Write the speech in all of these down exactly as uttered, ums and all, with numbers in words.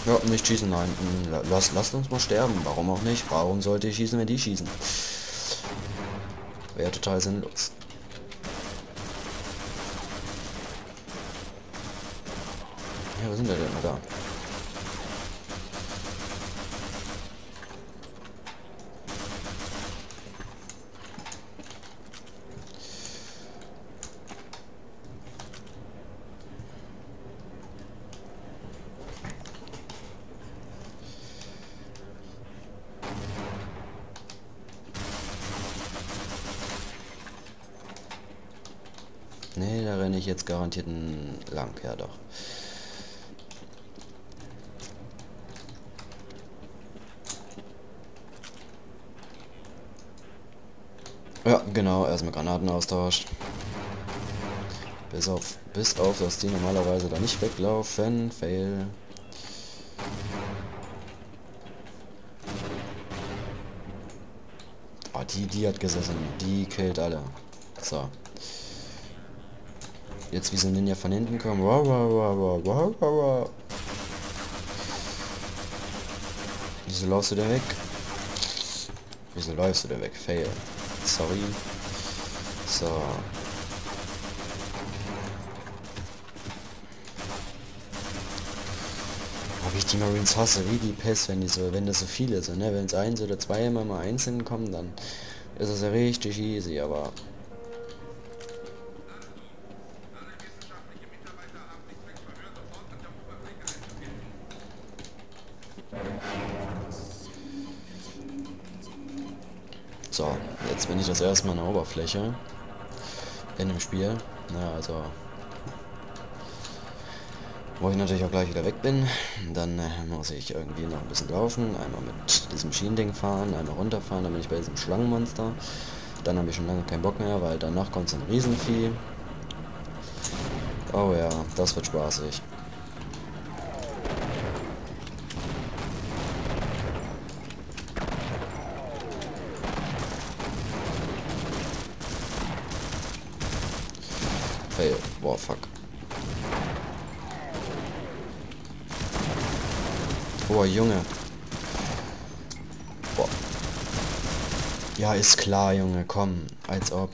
Ja, nicht schießen, nein. Hm, Lass, lasst uns mal sterben. Warum auch nicht? Warum sollte ich schießen, wenn die schießen? Wäre total sinnlos. Ja, wo sind wir denn? Da. Nee, da renne ich jetzt garantiert lang. Ja, doch. Ja, genau, erstmal Granaten austauscht. Bis auf, bis auf, dass die normalerweise da nicht weglaufen. Fail. Oh, die, die hat gesessen. Die killt alle. So. Jetzt wie so ein Ninja von hinten kommen. Wow, wow, wow, wow, wow, wow, wow. Wieso läufst du denn weg? Wieso läufst du denn weg? Fail. Sorry. So. Ob ich die Marines hasse, wie die Pest, wenn die so, wenn das so viele sind, ne? Wenn es eins oder zwei immer mal einzeln kommen, dann ist es ja richtig easy, aber so, jetzt bin ich das erste Mal an der Oberfläche in dem Spiel. Na, also wo ich natürlich auch gleich wieder weg bin. Dann äh, muss ich irgendwie noch ein bisschen laufen, einmal mit diesem Schienending fahren, einmal runterfahren, dann bin ich bei diesem Schlangenmonster. Dann habe ich schon lange keinen Bock mehr, weil danach kommt so ein Riesenvieh. Oh ja, das wird spaßig. Fail. Boah, fuck. Boah, Junge. Boah. Ja, ist klar, Junge. Komm. Als ob.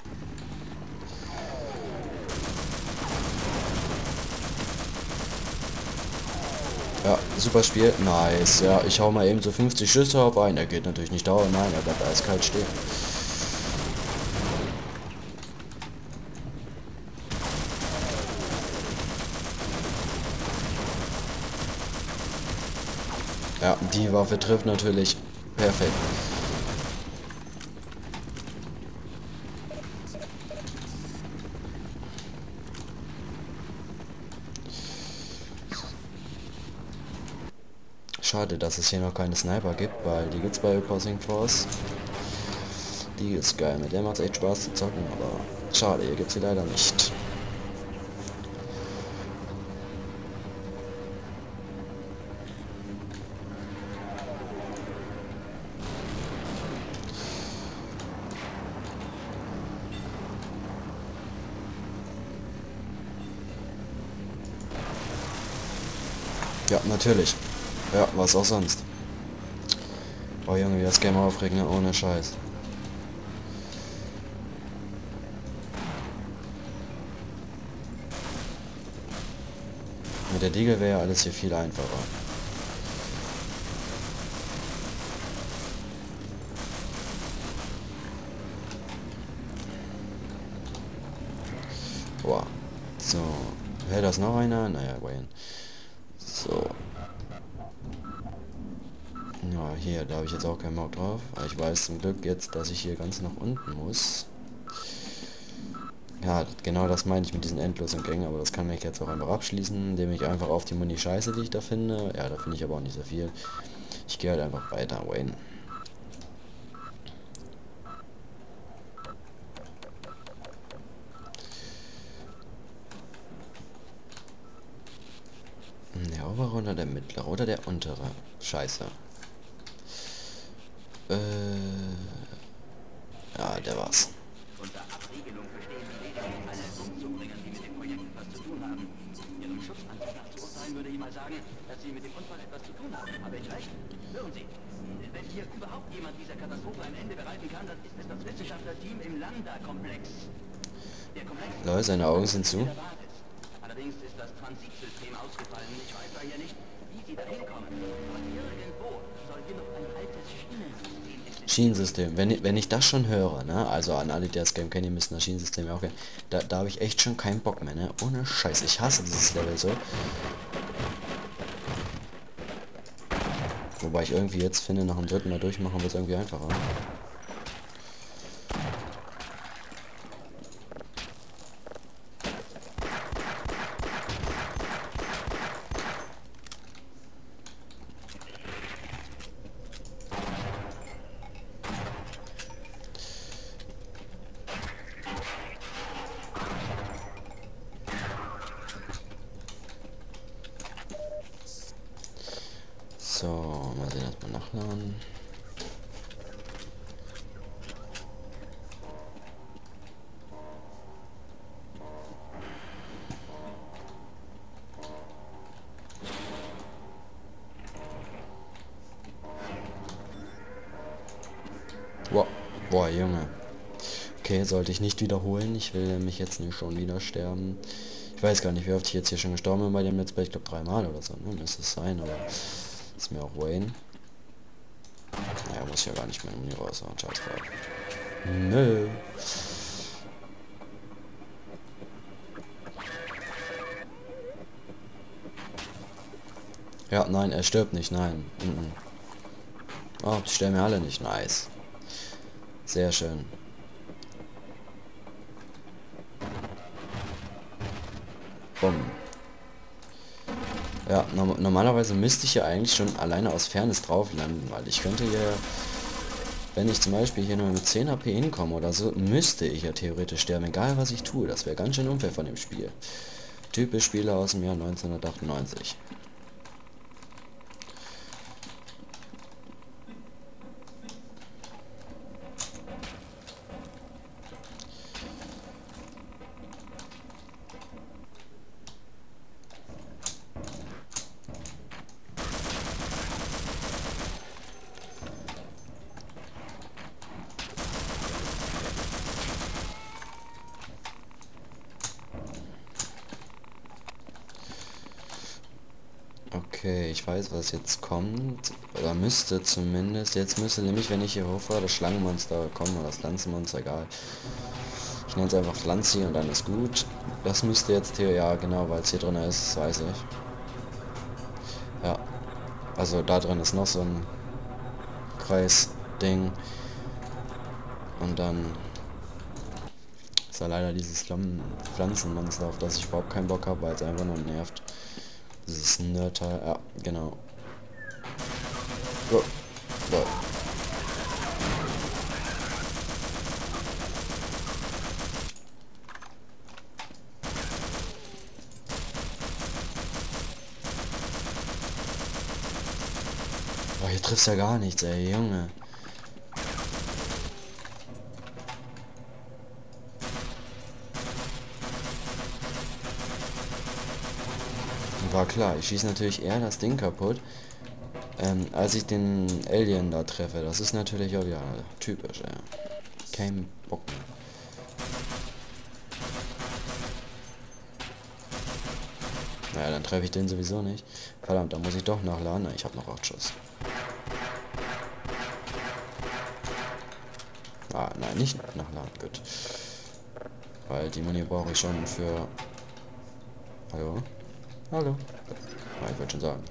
Ja, super Spiel. Nice. Ja, ich hau mal eben so fünfzig Schüsse auf einen. Er geht natürlich nicht dauern. Nein, er bleibt eiskalt stehen. Ja, die Waffe trifft natürlich perfekt. Schade, dass es hier noch keine Sniper gibt, weil die gibt's bei Opposing Force. Die ist geil, mit der macht es echt Spaß zu zocken, aber schade, hier gibt's sie leider nicht. Ja, natürlich. Ja, was auch sonst. Oh Junge, wie das Game aufregt, ne? Ohne Scheiß. Mit der Diegel wäre alles hier viel einfacher. Boah. So. Wäre das noch einer? Naja, Wayne. So. Ja, hier, da habe ich jetzt auch keinen Bock drauf. Aber ich weiß zum Glück jetzt, dass ich hier ganz nach unten muss. Ja, genau das meine ich mit diesen endlosen Gängen, aber das kann ich jetzt auch einfach abschließen, indem ich einfach auf die Muni Scheiße, die ich da finde. Ja, da finde ich aber auch nicht so viel. Ich gehe halt einfach weiter, Wayne. Der obere oder der mittlere oder der untere? Scheiße. Äh, ja, der war's. Unter Abriegelung bestehender Regeln alle umzubringen, die mit dem Projekt etwas zu tun haben. Ihrem Schutzantrag zu urteilen würde ihm als sagen, dass Sie mit dem Unfall etwas zu tun haben. Habe ich recht? Hören Sie, wenn hier überhaupt jemand dieser Katastrophe ein Ende bereiten kann, dann ist es das Wissenschaftlerteam im Lambda-Komplex. Der Komplex... Leute, seine Augen sind zu. Allerdings ist das Transitsystem ausgefallen. Ich weiß daher nicht, wie Sie da hinkommen. Aber irgendwo soll hier noch ein altes Schienensystem existieren. Schienensystem. Wenn ich, wenn ich das schon höre, ne, also an alle, die das Game kennen, die müssen das Schienensystem ja auch kennen, da, da habe ich echt schon keinen Bock mehr, ne? Ohne Scheiß. Ich hasse dieses Level so. Wobei ich irgendwie jetzt finde, nach dem dritten Mal durchmachen wird es irgendwie einfacher. So, mal sehen, erstmal nachladen. Wow. Boah, Junge. Okay, sollte ich nicht wiederholen. Ich will mich jetzt nicht schon wieder sterben. Ich weiß gar nicht, wie oft ich jetzt hier schon gestorben bin bei dem Let's Play. Ich glaube dreimal oder so, ne? Müsste es sein, aber ist mir auch Wayne. Naja, muss ich ja gar nicht mehr in die raus. Nö. Ja, nein, er stirbt nicht, nein. Mm -mm. Oh, die sterben ja alle nicht. Nice. Sehr schön. Bumm. Ja, no normalerweise müsste ich ja eigentlich schon alleine aus Fairness drauf landen, weil ich könnte ja, wenn ich zum Beispiel hier nur mit zehn H P hinkomme oder so, müsste ich ja theoretisch sterben, egal was ich tue. Das wäre ganz schön unfair von dem Spiel. Typisch Spieler aus dem Jahr neunzehnhundertachtundneunzig. Okay, ich weiß, was jetzt kommt. Oder müsste zumindest. Jetzt müsste nämlich, wenn ich hier hochfahre, das Schlangenmonster kommen oder das Pflanzenmonster, egal. Ich nenne es einfach Pflanzi und dann ist gut. Das müsste jetzt hier, ja genau, weil es hier drin ist, das weiß ich. Ja. Also da drin ist noch so ein Kreisding. Und dann ist da leider dieses Pflanzenmonster, auf das ich überhaupt keinen Bock habe, weil es einfach nur nervt. Dieses Nerdteil, ja, genau. Oh, oh. Oh, hier triffst ja gar nichts, ey, Junge. War klar, ich schieße natürlich eher das Ding kaputt, ähm, als ich den Alien da treffe. Das ist natürlich auch ja typisch, ja. Kein Bock mehr. Naja, dann treffe ich den sowieso nicht. Verdammt, da muss ich doch nachladen. Ich habe noch acht Schuss. Ah, nein, nicht nachladen, gut. Weil die Muni brauche ich schon für... Hallo? Hallo. Ja, ich wollte schon sagen.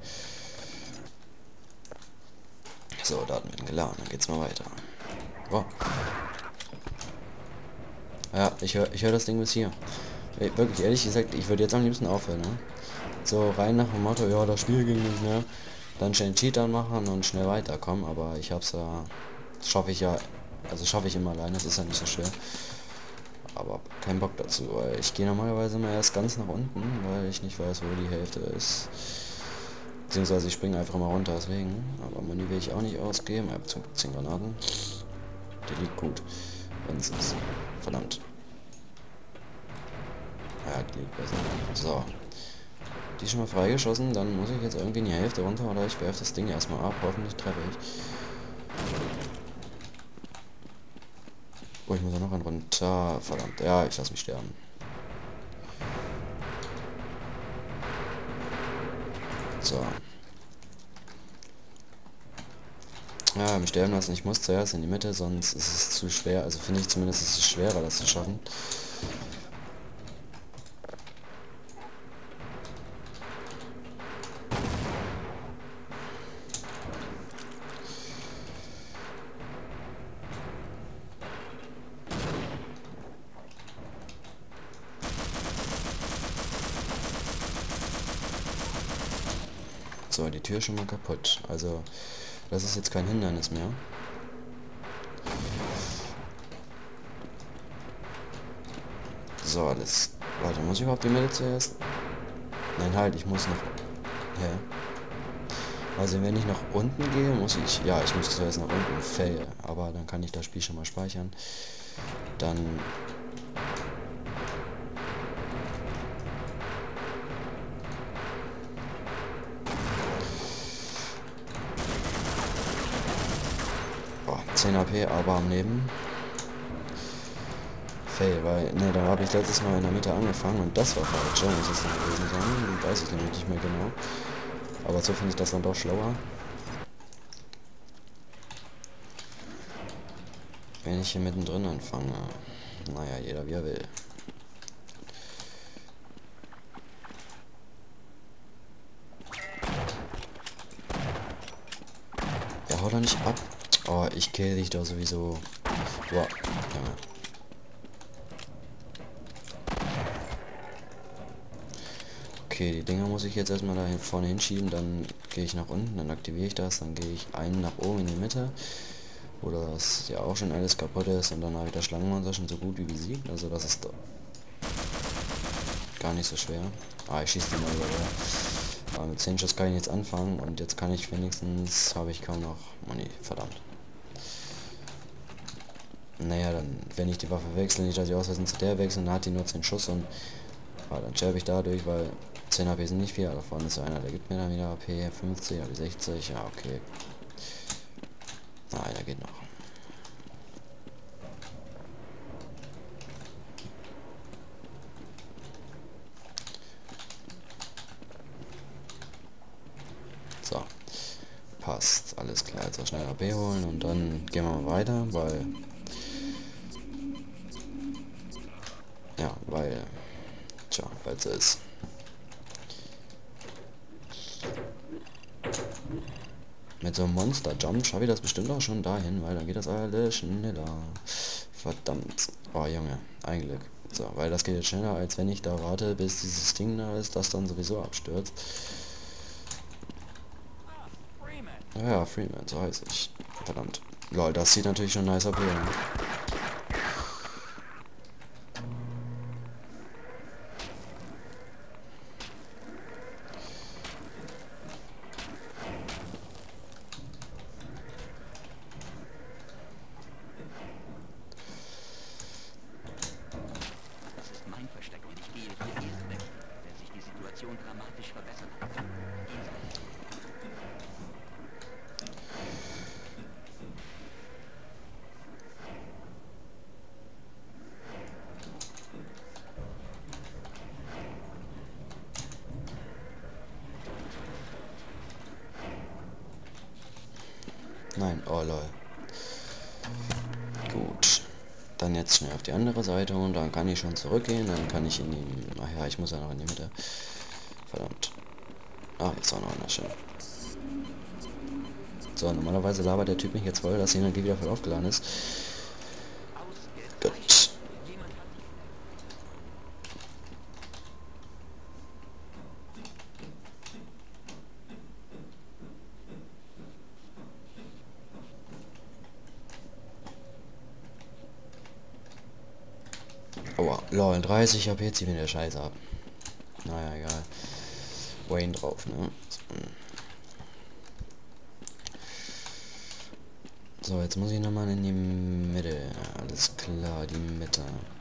So, Daten werden geladen, dann geht's mal weiter. Wow. Ja, ich höre ich hör das Ding bis hier. Ey, wirklich, ehrlich gesagt, ich würde jetzt am liebsten aufhören, ne? So rein nach dem Motto, ja, das Spiel ging nicht mehr. Dann schnell einen Cheat machen und schnell weiterkommen, aber ich hab's ja... Das schaffe ich ja... Also schaffe ich immer alleine, das ist ja nicht so schwer. Aber kein Bock dazu, weil ich gehe normalerweise immer erst ganz nach unten, weil ich nicht weiß, wo die Hälfte ist. Beziehungsweise ich springe einfach mal runter, deswegen. Aber Muni will ich auch nicht ausgeben. Ich habe zum zehn Granaten. Die liegt gut. Wenn es ist. Verdammt. Ja, die liegt besser. So. die schon mal freigeschossen. Dann muss ich jetzt irgendwie in die Hälfte runter oder ich werfe das Ding erstmal ab. Hoffentlich treffe ich. Oh, ich muss ja noch einen runter. Verdammt. Ja, ich lasse mich sterben. So. Ja, mich sterben lassen. Ich muss zuerst in die Mitte, sonst ist es zu schwer. Also finde ich zumindest, ist es schwerer, das zu schaffen. So, die Tür ist schon mal kaputt. Also, das ist jetzt kein Hindernis mehr. So, alles. Warte, muss ich überhaupt die Mitte zuerst? Nein, halt, ich muss noch... Hä? Also, wenn ich nach unten gehe, muss ich... Ja, ich muss zuerst nach unten. Fail. Aber dann kann ich das Spiel schon mal speichern. Dann... zehn A P, aber am Leben. Fail, weil, ne, da habe ich letztes Mal in der Mitte angefangen und das war falsch, muss es dann gewesen sein. Weiß ich nämlich nicht mehr genau. Aber so finde ich das dann doch schlauer. Wenn ich hier mittendrin anfange. Naja, jeder wie er will. Ja, hau doch nicht ab. Oh, ich kill dich doch sowieso. Boah, Junge. Okay, die Dinger muss ich jetzt erstmal da vorne hinschieben, dann gehe ich nach unten, dann aktiviere ich das, dann gehe ich einen nach oben in die Mitte, wo das ja auch schon alles kaputt ist und dann habe ich das Schlangenmonster schon so gut wie besiegt, also das ist doch gar nicht so schwer. Ah, ich schieße die mal über. Aber mit zehn Schuss kann ich jetzt anfangen und jetzt kann ich wenigstens, habe ich kaum noch Money, verdammt. Naja, dann, wenn ich die Waffe wechsle, nicht, dass ich ausweisen zu der wechseln, dann hat die nur zehn Schuss und ja, dann sterbe ich dadurch, weil zehn A P sind nicht viel, da vorne ist einer, der gibt mir dann wieder A P, fünfzig, A P sechzig, ja okay. Na, einer geht noch. So. Passt, alles klar, jetzt auch schnell A P holen und dann gehen wir mal weiter, weil... Ja, weil... Tja, weil es ist. Mit so einem Monster-Jump schaffe ich das bestimmt auch schon dahin, weil dann geht das alles schneller. Verdammt. Oh Junge, ein Glück. So, weil das geht jetzt schneller, als wenn ich da warte, bis dieses Ding da ist, das dann sowieso abstürzt. Ja, ja, Freeman, so heiße ich. Verdammt. Lol, das sieht natürlich schon nice aus. Dramatisch verbessern. Nein, oh lol. Gut. Dann jetzt schnell auf die andere Seite und dann kann ich schon zurückgehen. Dann kann ich in die... Ach ja, ich muss ja noch in die Mitte. Verdammt. Ah, jetzt auch noch einer schön. So, normalerweise labert der Typ mich jetzt voll, dass die Energie wieder voll aufgeladen ist. Gut. Aua, lol, dreißig A P zieht mir der Scheiß ab. Naja, egal. Wayne drauf, ne? So, jetzt muss ich nochmal in die Mitte. Alles klar, die Mitte.